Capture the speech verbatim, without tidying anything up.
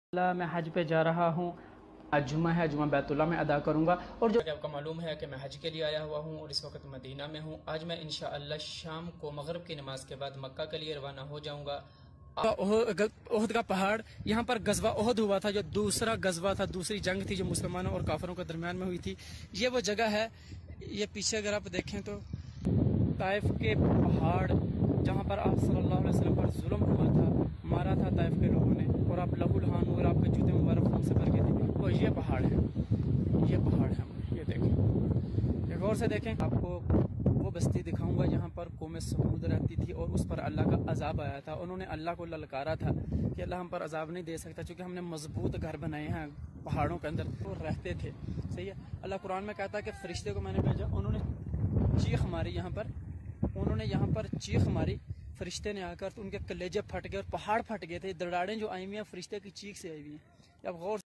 اللہ میں حج پہ جا رہا ہوں. آج جمعہ ہے, جمعہ بیت اللہ میں ادا کروں گا. اور جو آپ کو معلوم ہے کہ میں حج کے لیے آیا ہوا ہوں اور اس وقت مدینہ میں ہوں. آج میں انشاءاللہ شام کو مغرب کی نماز کے بعد مکہ کے لیے روانہ ہو جاؤں گا. احد کا پہاڑ, یہاں پر غزوہ احد ہوا تھا, جو دوسرا غزوہ تھا, دوسری جنگ تھی جو مسلمانوں اور کافروں کے درمیان میں ہوئی تھی. یہ وہ جگہ ہے, یہ پیچھے اگر آپ دیکھیں تو طائف کے پہاڑ جہاں پر آپ صلی اللہ علیہ وسلم پر ظلم ہوا تھا, مارا تھا طائف کے لوگوں نے, اور آپ لہو لہان اور آپ کے جوتے مبارک خون سے بھر گئے تھے. وہ یہ پہاڑ ہے, یہ پہاڑ ہے, یہ دیکھیں, ایک غور سے دیکھیں. آپ کو وہ بستی دکھاؤں گا جہاں پر قوم سمود رہتی تھی اور اس پر اللہ کا عذاب آیا تھا. انہوں نے اللہ کو للکارا تھا کہ اللہ ہم پر عذاب نہیں دے سکتا چونکہ ہم نے مضبوط گھر بنائے ہیں پہاڑوں کے اندر. وہ رہتے تھے, صحیح ہے. اللہ قرآن میں کہتا ہے کہ فرشتے کو میں نے بھیجا, انہوں نے چیخ ماری یہاں پر, انہوں نے یہاں پر چیخ ماری, فرشتے نے آ کر, تو ان کے کلیجے پھٹ گئے اور پہاڑ پھٹ گئے تھے. دراڑیں جو آئی ہوئی ہیں فرشتے کی چیخ سے آئی ہوئی ہیں. اب غور